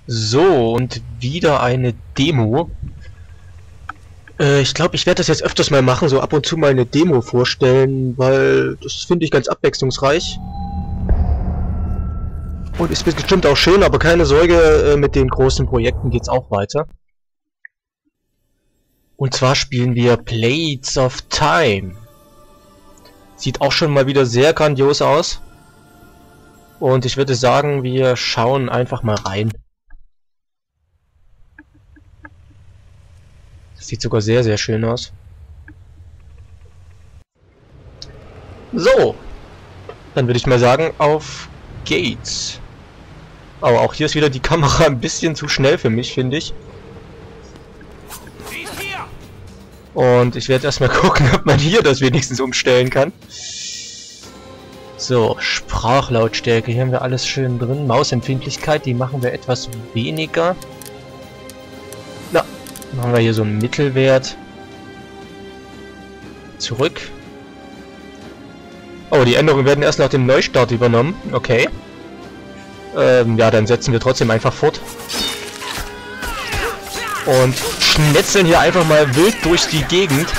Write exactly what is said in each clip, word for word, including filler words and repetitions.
So, und wieder eine Demo. Äh, ich glaube, ich werde das jetzt öfters mal machen, so ab und zu mal eine Demo vorstellen, weil das finde ich ganz abwechslungsreich. Und ist bestimmt auch schön, aber keine Sorge, äh, mit den großen Projekten geht's auch weiter. Und zwar spielen wir Blades of Time. Sieht auch schon mal wieder sehr grandios aus. Und ich würde sagen, wir schauen einfach mal rein. Das sieht sogar sehr, sehr schön aus. So. Dann würde ich mal sagen, auf geht's. Aber auch hier ist wieder die Kamera ein bisschen zu schnell für mich, finde ich. Und ich werde erstmal gucken, ob man hier das wenigstens umstellen kann. So, Sprachlautstärke, hier haben wir alles schön drin. Mausempfindlichkeit, die machen wir etwas weniger. Na, machen wir hier so einen Mittelwert. Zurück. Oh, die Änderungen werden erst nach dem Neustart übernommen. Okay. Ähm, ja, dann setzen wir trotzdem einfach fort. Und schnetzeln hier einfach mal wild durch die Gegend.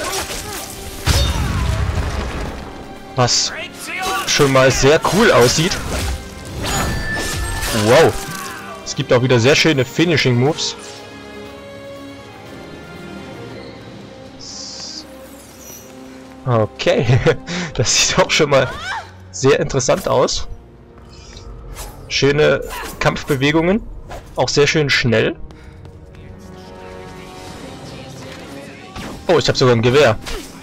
Was schon mal sehr cool aussieht. Wow. Es gibt auch wieder sehr schöne Finishing Moves. Okay. Das sieht auch schon mal sehr interessant aus. Schöne Kampfbewegungen. Auch sehr schön schnell. Oh, ich habe sogar ein Gewehr.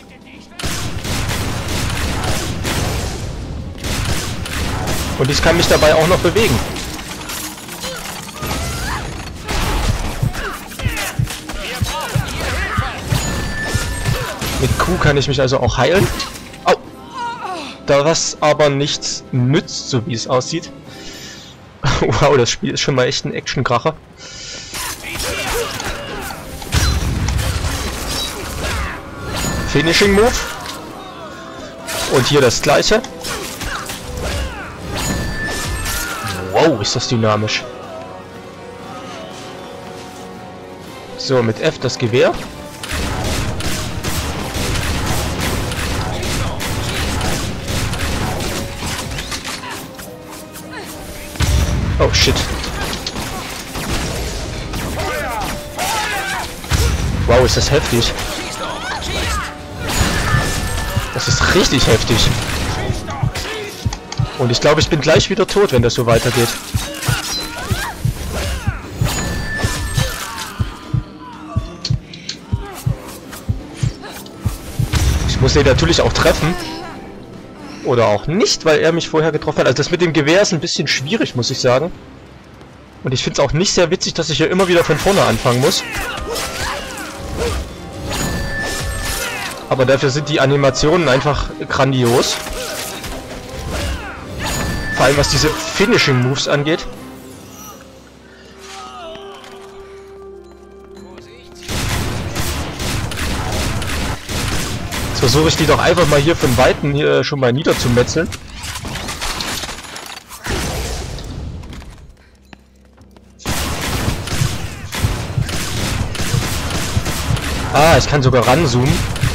Und ich kann mich dabei auch noch bewegen. Mit Q kann ich mich also auch heilen. Au! Da was aber nichts nützt, so wie es aussieht. Wow, das Spiel ist schon mal echt ein Action-Kracher. Finishing Move. Und hier das gleiche. Wow, ist das dynamisch. So, mit F das Gewehr. Oh shit. Wow, ist das heftig. Das ist richtig heftig. Und ich glaube, ich bin gleich wieder tot, wenn das so weitergeht. Ich muss ihn natürlich auch treffen. Oder auch nicht, weil er mich vorher getroffen hat. Also das mit dem Gewehr ist ein bisschen schwierig, muss ich sagen. Und ich finde es auch nicht sehr witzig, dass ich hier immer wieder von vorne anfangen muss. Aber dafür sind die Animationen einfach grandios. Vor allem was diese Finishing Moves angeht. Jetzt versuche ich die doch einfach mal hier von Weitem hier schon mal niederzumetzeln. Ah, ich kann sogar ranzoomen.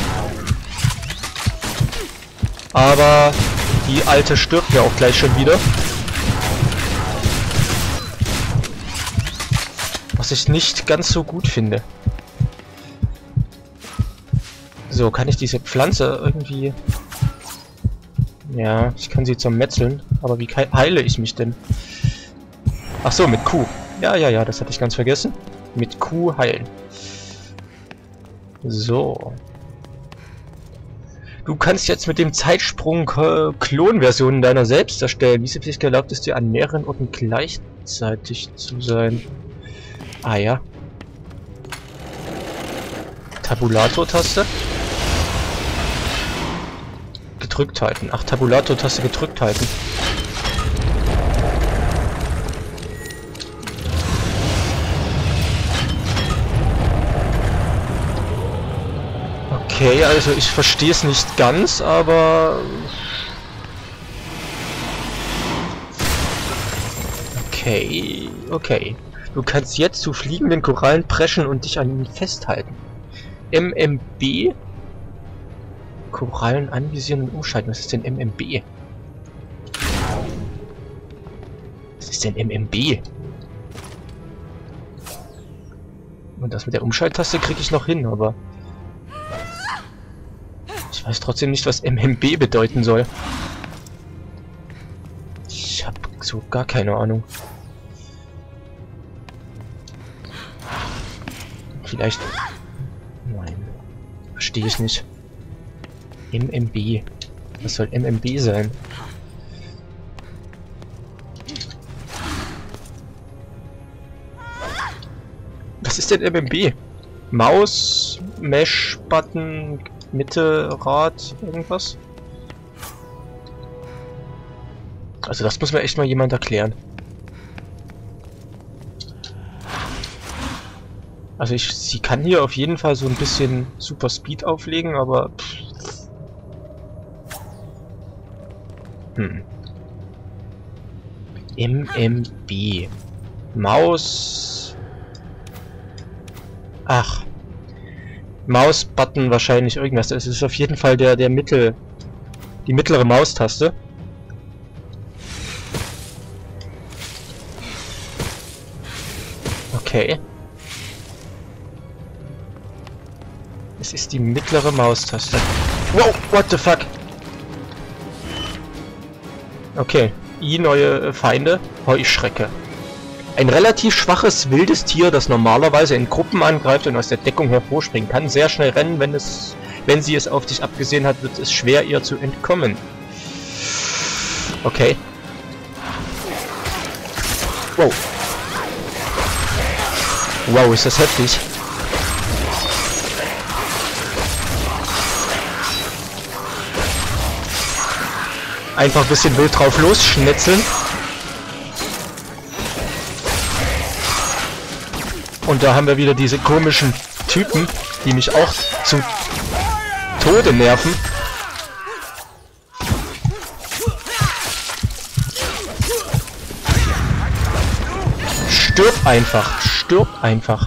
Aber die Alte stirbt ja auch gleich schon wieder. Was ich nicht ganz so gut finde. So, kann ich diese Pflanze irgendwie... Ja, ich kann sie zermetzeln. Aber wie heile ich mich denn? Ach so, mit Q. Ja, ja, ja, das hatte ich ganz vergessen. Mit Q heilen. So. Du kannst jetzt mit dem Zeitsprung äh, Klonversionen deiner selbst erstellen. Diese Pflicht erlaubt es dir, an mehreren Orten gleichzeitig zu sein. Ah ja. Tabulator-Taste. Gedrückt halten. Ach, Tabulator-Taste gedrückt halten. Okay, also ich verstehe es nicht ganz, aber... Okay, okay. Du kannst jetzt zu fliegenden Korallen preschen und dich an ihnen festhalten. M M B? Korallen anvisieren und umschalten. Was ist denn M M B? Was ist denn M M B? Und das mit der Umschalttaste kriege ich noch hin, aber... Ich weiß trotzdem nicht, was M M B bedeuten soll. Ich habe so gar keine Ahnung. Vielleicht... Nein. Verstehe ich nicht. M M B. Was soll M M B sein? Was ist denn M M B? Maus, Mesh, Button, Mitte, Rad, irgendwas? Also das muss mir echt mal jemand erklären. Also ich, sie kann hier auf jeden Fall so ein bisschen Super Speed auflegen, aber... Pff. Hm. M M B. Maus... Ach. Maus-Button wahrscheinlich irgendwas. Es ist auf jeden Fall der, der Mittel... Die mittlere Maustaste. Okay. Es ist die mittlere Maustaste. Wow, what the fuck? Okay. I, neue Feinde. Heuschrecke. Ein relativ schwaches, wildes Tier, das normalerweise in Gruppen angreift und aus der Deckung hervorspringen kann. Sehr schnell rennen, wenn es, wenn sie es auf dich abgesehen hat, wird es schwer, ihr zu entkommen. Okay. Wow. Wow, ist das heftig. Einfach ein bisschen wild drauf losschnetzeln. Und da haben wir wieder diese komischen Typen, die mich auch zu Tode nerven. Stirb einfach, stirb einfach.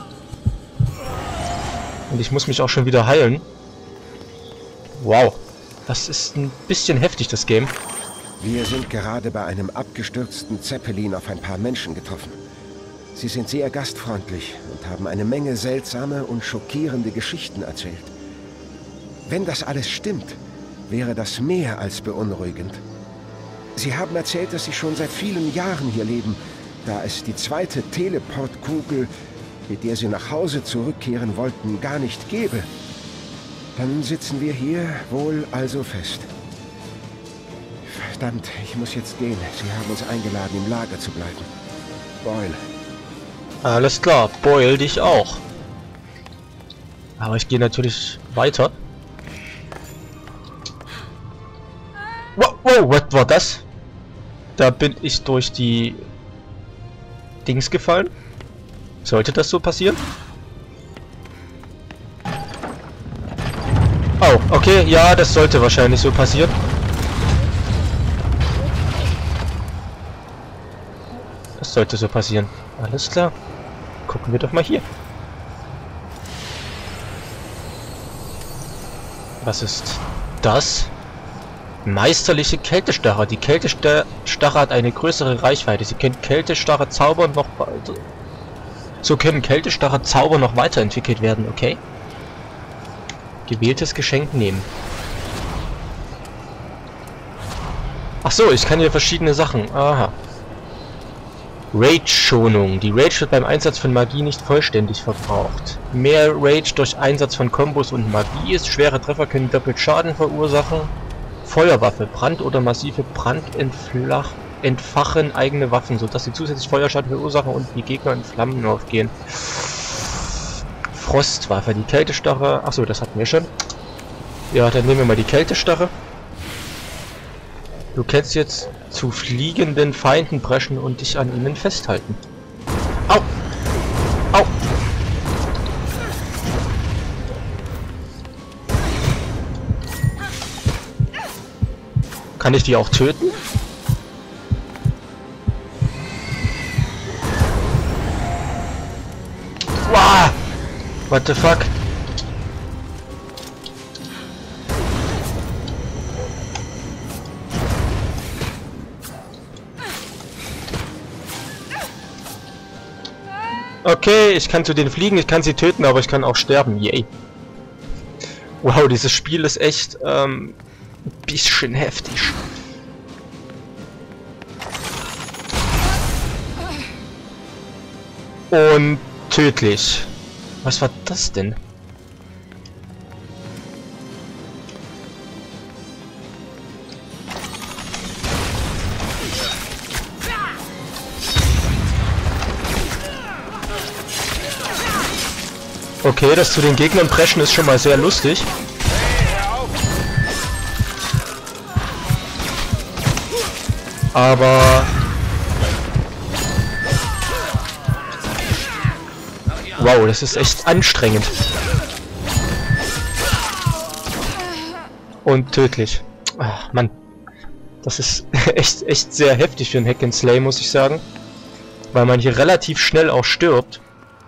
Und ich muss mich auch schon wieder heilen. Wow. Das ist ein bisschen heftig, das Game. Wir sind gerade bei einem abgestürzten Zeppelin auf ein paar Menschen getroffen. Sie sind sehr gastfreundlich und haben eine Menge seltsame und schockierende Geschichten erzählt. Wenn das alles stimmt, wäre das mehr als beunruhigend. Sie haben erzählt, dass Sie schon seit vielen Jahren hier leben, da es die zweite Teleportkugel, mit der Sie nach Hause zurückkehren wollten, gar nicht gäbe. Dann sitzen wir hier wohl also fest. Verdammt, ich muss jetzt gehen. Sie haben uns eingeladen, im Lager zu bleiben. Boyle. Alles klar, Boyle dich auch. Aber ich gehe natürlich weiter. Wow, wow, was war das? Da bin ich durch die Dings gefallen. Sollte das so passieren? Oh, okay, ja, das sollte wahrscheinlich so passieren. Das sollte so passieren. Alles klar. Gucken wir doch mal hier. Was ist das? Meisterliche Kältestarre. Die Kältestarre hat eine größere Reichweite. Sie können Kältestarre zaubern noch weiter. So können Kältestarre Zauber noch weiterentwickelt werden, okay? Gewähltes Geschenk nehmen. Ach so, ich kann hier verschiedene Sachen. Aha. Rage-Schonung. Die Rage wird beim Einsatz von Magie nicht vollständig verbraucht. Mehr Rage durch Einsatz von Kombos und Magie ist. Schwere Treffer können doppelt Schaden verursachen. Feuerwaffe. Brand oder massive Brand entflach, entfachen eigene Waffen, sodass sie zusätzlich Feuerschaden verursachen und die Gegner in Flammen aufgehen. Frostwaffe. Die Kältestarre. Achso, das hatten wir schon. Ja, dann nehmen wir mal die Kältestarre. Du kannst jetzt zu fliegenden Feinden preschen und dich an ihnen festhalten. Au! Au! Kann ich die auch töten? What the fuck? Okay, ich kann zu denen fliegen, ich kann sie töten, aber ich kann auch sterben. Yay. Wow, dieses Spiel ist echt ähm, ein bisschen heftig. Und tödlich. Was war das denn? Okay, das zu den Gegnern preschen ist schon mal sehr lustig. Aber... wow, das ist echt anstrengend. Und tödlich. Ach, Mann. Das ist echt, echt sehr heftig für ein Hack and Slay, muss ich sagen. Weil man hier relativ schnell auch stirbt.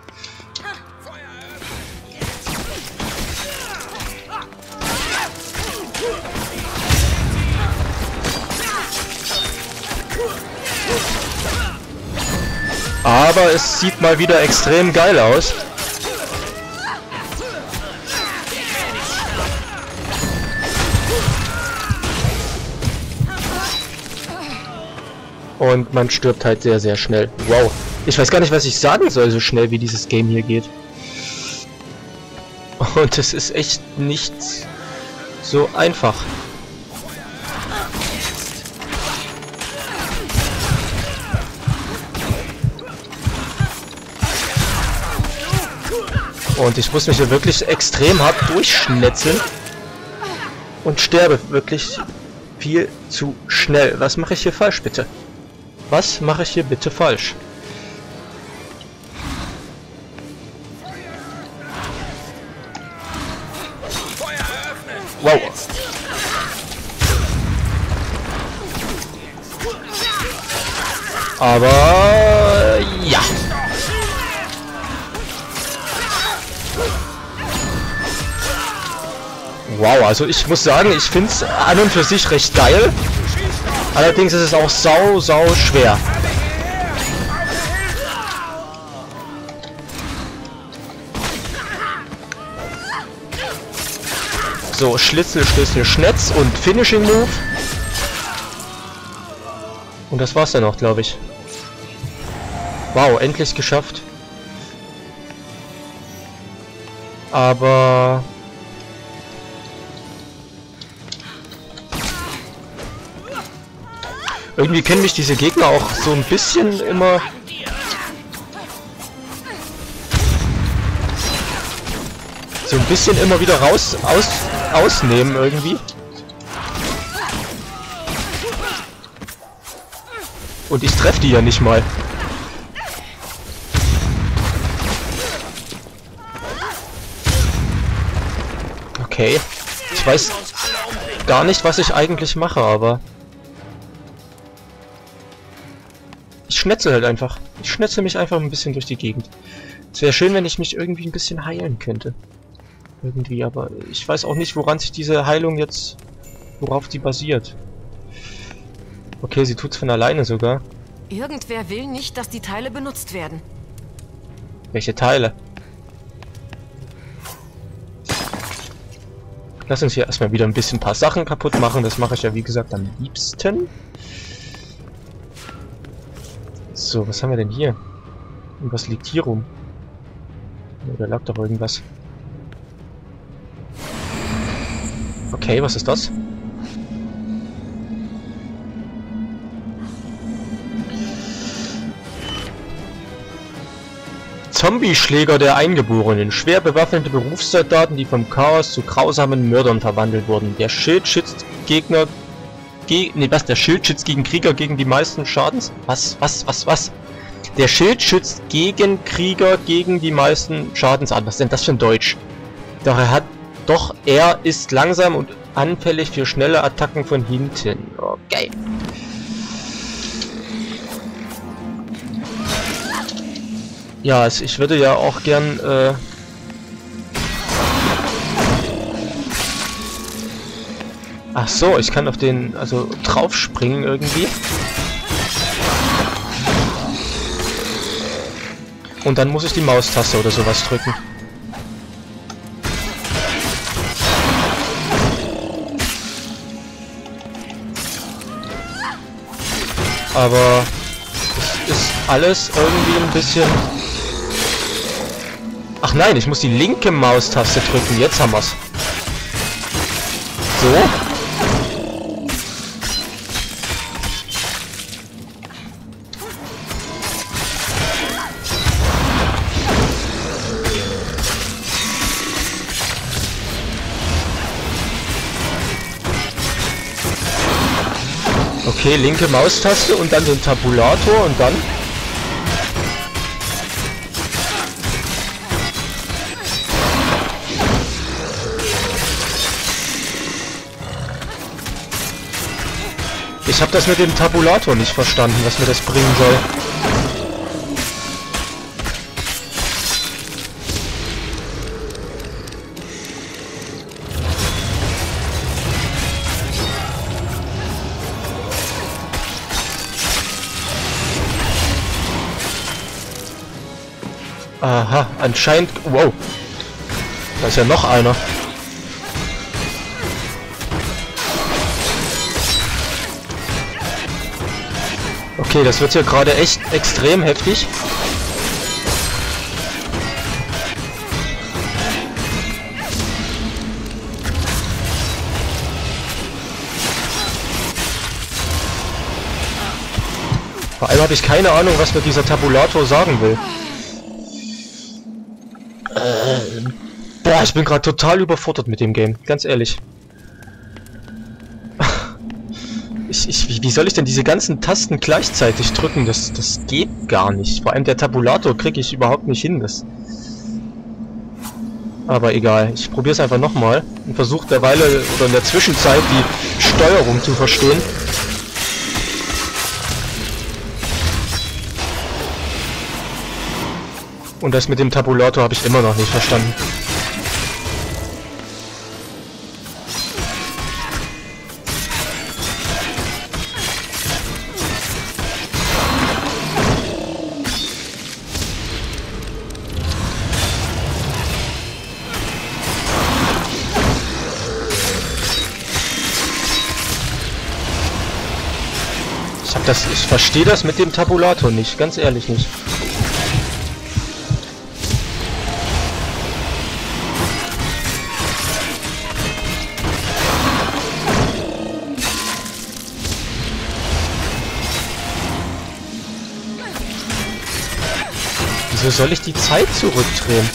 Aber es sieht mal wieder extrem geil aus. Und man stirbt halt sehr, sehr schnell. Wow. Ich weiß gar nicht, was ich sagen soll, so schnell wie dieses Game hier geht. Und es ist echt nicht so einfach. Und ich muss mich hier wirklich extrem hart durchschnetzeln. Und sterbe wirklich viel zu schnell. Was mache ich hier falsch, bitte? Was mache ich hier bitte falsch? Wow. Aber... ja. Wow, also ich muss sagen, ich finde es an und für sich recht geil. Allerdings ist es auch sau, sau schwer. So, Schlitzel, Schlüssel, Schnetz und Finishing Move. Und das war's dann auch, glaube ich. Wow, endlich geschafft. Aber... irgendwie können mich diese Gegner auch so ein bisschen immer... so ein bisschen immer wieder raus, aus, ausnehmen irgendwie. Und ich treffe die ja nicht mal. Okay. Ich weiß gar nicht, was ich eigentlich mache, aber... ich schnetzel halt einfach. Ich schnetzel mich einfach ein bisschen durch die Gegend. Es wäre schön, wenn ich mich irgendwie ein bisschen heilen könnte. Irgendwie, aber ich weiß auch nicht, woran sich diese Heilung jetzt... worauf die basiert. Okay, sie tut's von alleine sogar. Irgendwer will nicht, dass die Teile benutzt werden. Welche Teile? Lass uns hier erstmal wieder ein bisschen ein paar Sachen kaputt machen. Das mache ich ja wie gesagt am liebsten. So, was haben wir denn hier? Irgendwas liegt hier rum. Oh, da lag doch irgendwas. Okay, was ist das? Zombie-Schläger der Eingeborenen. Schwer bewaffnete Berufssoldaten, die vom Chaos zu grausamen Mördern verwandelt wurden. Der Schild schützt Gegner... Ge nee, was? Der Schild schützt gegen Krieger gegen die meisten Schadens... Was? Was? Was? Was? Der Schild schützt gegen Krieger gegen die meisten Schadens an. Was ist denn das für ein Deutsch? Doch er hat... Doch er ist langsam und anfällig für schnelle Attacken von hinten. Okay. Ja, also ich würde ja auch gern äh, Ach so, ich kann auf den, also drauf springen irgendwie. Und dann muss ich die Maustaste oder sowas drücken. Aber es ist alles irgendwie ein bisschen... Ach nein, ich muss die linke Maustaste drücken. Jetzt haben wir's. So. Okay, linke Maustaste und dann den Tabulator und dann... Ich habe das mit dem Tabulator nicht verstanden, was mir das bringen soll. Aha, anscheinend... Wow. Da ist ja noch einer. Okay, das wird hier gerade echt extrem heftig. Vor allem habe ich keine Ahnung, was mir dieser Tabulator sagen will. Äh, boah, ich bin gerade total überfordert mit dem Game, ganz ehrlich. Ich, ich, wie, wie soll ich denn diese ganzen Tasten gleichzeitig drücken? Das, das geht gar nicht. Vor allem der Tabulator kriege ich überhaupt nicht hin. Das. Aber egal, ich probiere es einfach nochmal und versuche derweil oder in der Zwischenzeit die Steuerung zu verstehen. Und das mit dem Tabulator habe ich immer noch nicht verstanden. Ich hab das, ich verstehe das mit dem Tabulator nicht, ganz ehrlich nicht. Wieso soll ich die Zeit zurückdrehen?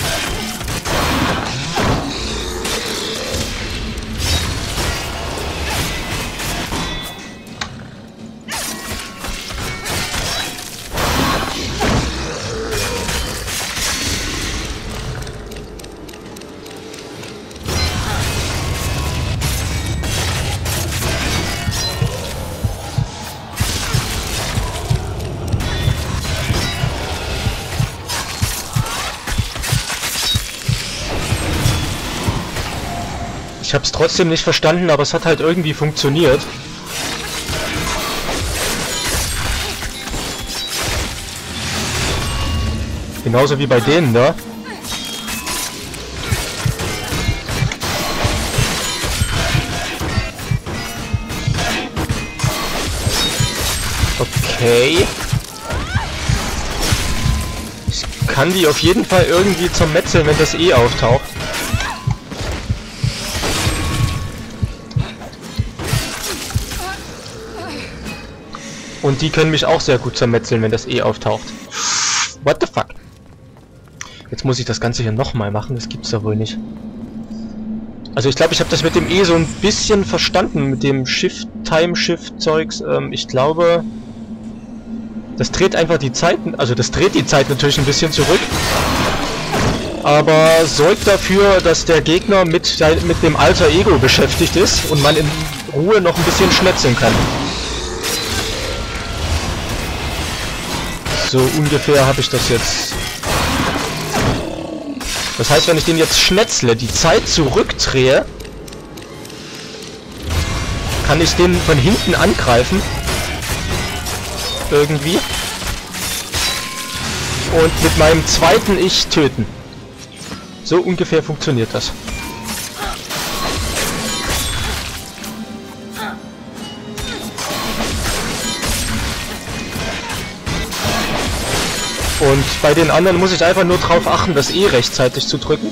Ich hab's trotzdem nicht verstanden, aber es hat halt irgendwie funktioniert. Genauso wie bei denen da. Okay. Ich kann die auf jeden Fall irgendwie zermetzeln, wenn das E auftaucht. Und die können mich auch sehr gut zermetzeln, wenn das E auftaucht. What the fuck? Jetzt muss ich das Ganze hier nochmal machen, das gibt's ja wohl nicht. Also ich glaube, ich habe das mit dem E so ein bisschen verstanden, mit dem Shift-Time-Shift-Zeugs. Ähm, ich glaube, das dreht einfach die Zeit, also das dreht die Zeit natürlich ein bisschen zurück. Aber sorgt dafür, dass der Gegner mit, mit dem Alter Ego beschäftigt ist und man in Ruhe noch ein bisschen schnetzeln kann. So ungefähr habe ich das jetzt. Das heißt, wenn ich den jetzt schnetzle, die Zeit zurückdrehe, kann ich den von hinten angreifen. Irgendwie. Und mit meinem zweiten Ich töten. So ungefähr funktioniert das. Und bei den anderen muss ich einfach nur darauf achten, das E rechtzeitig zu drücken.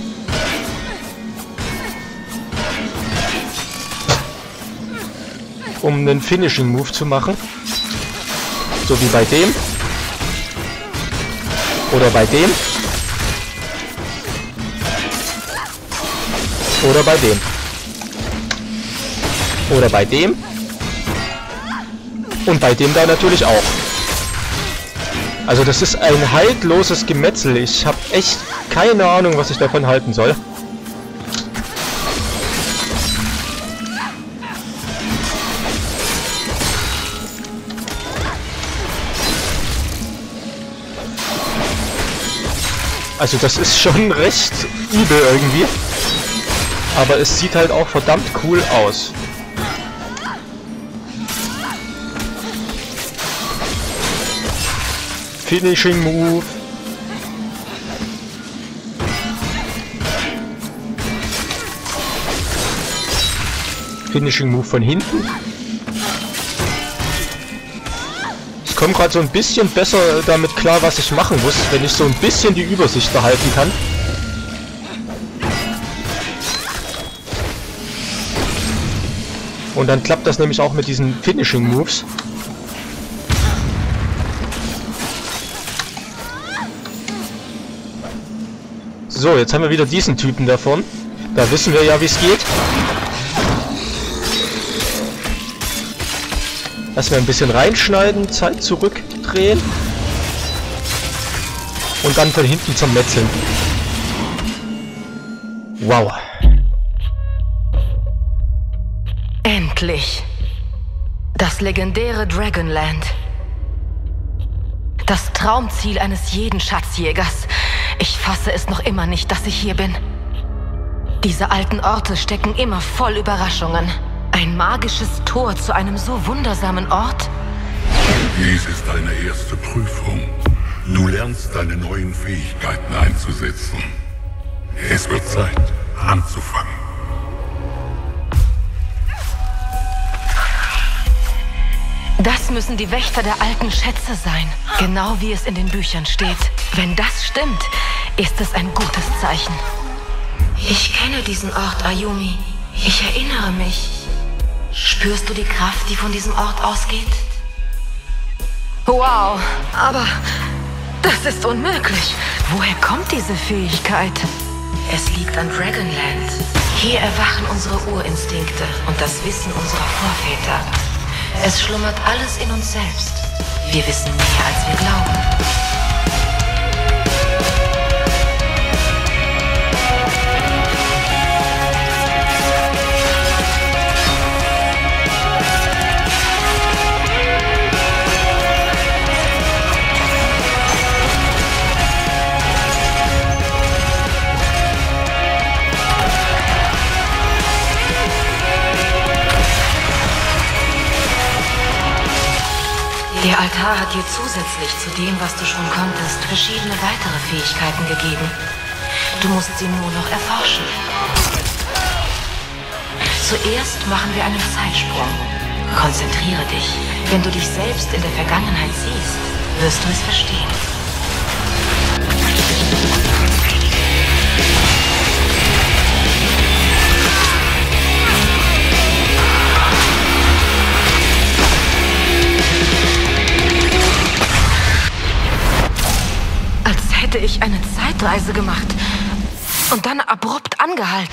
Um einen Finishing Move zu machen. So wie bei dem. Oder bei dem. Oder bei dem. Oder bei dem. Und bei dem da natürlich auch. Also das ist ein haltloses Gemetzel. Ich habe echt keine Ahnung, was ich davon halten soll. Also das ist schon recht übel irgendwie. Aber es sieht halt auch verdammt cool aus. Finishing Move. Finishing Move von hinten. Ich komme gerade so ein bisschen besser damit klar, was ich machen muss, wenn ich so ein bisschen die Übersicht behalten kann. Und dann klappt das nämlich auch mit diesen Finishing Moves. So, jetzt haben wir wieder diesen Typen davon. Da wissen wir ja, wie es geht. Lassen wir ein bisschen reinschneiden, Zeit zurückdrehen. Und dann von hinten zum Metzeln. Wow. Endlich. Das legendäre Dragonland. Das Traumziel eines jeden Schatzjägers. Ich fasse es noch immer nicht, dass ich hier bin. Diese alten Orte stecken immer voll Überraschungen. Ein magisches Tor zu einem so wundersamen Ort? Dies ist deine erste Prüfung. Du lernst deine neuen Fähigkeiten einzusetzen. Es wird Zeit, anzufangen. Das müssen die Wächter der alten Schätze sein. Genau wie es in den Büchern steht. Wenn das stimmt, ist es ein gutes Zeichen. Ich kenne diesen Ort, Ayumi. Ich erinnere mich. Spürst du die Kraft, die von diesem Ort ausgeht? Wow, aber das ist unmöglich. Woher kommt diese Fähigkeit? Es liegt an Dragonland. Hier erwachen unsere Urinstinkte und das Wissen unserer Vorväter. Es schlummert alles in uns selbst. Wir wissen mehr, als wir glauben. Der Altar hat dir zusätzlich zu dem, was du schon konntest, verschiedene weitere Fähigkeiten gegeben. Du musst sie nur noch erforschen. Zuerst machen wir einen Zeitsprung. Konzentriere dich. Wenn du dich selbst in der Vergangenheit siehst, wirst du es verstehen. Hätte ich eine Zeitreise gemacht und dann abrupt angehalten.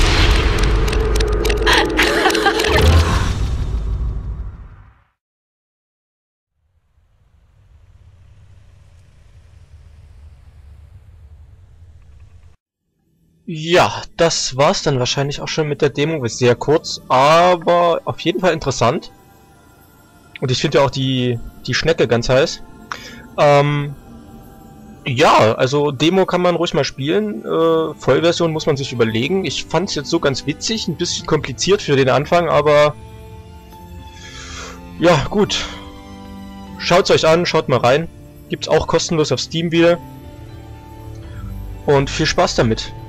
Ja, das war's dann wahrscheinlich auch schon mit der Demo. Ist sehr kurz, aber auf jeden Fall interessant. Und ich finde ja auch die, die Schnecke ganz heiß. Ähm... Ja, also Demo kann man ruhig mal spielen, äh, Vollversion muss man sich überlegen. Ich fand es jetzt so ganz witzig, ein bisschen kompliziert für den Anfang, aber Ja, gut. Schaut's euch an, schaut mal rein. Gibt's auch kostenlos auf Steam wieder. Und viel Spaß damit.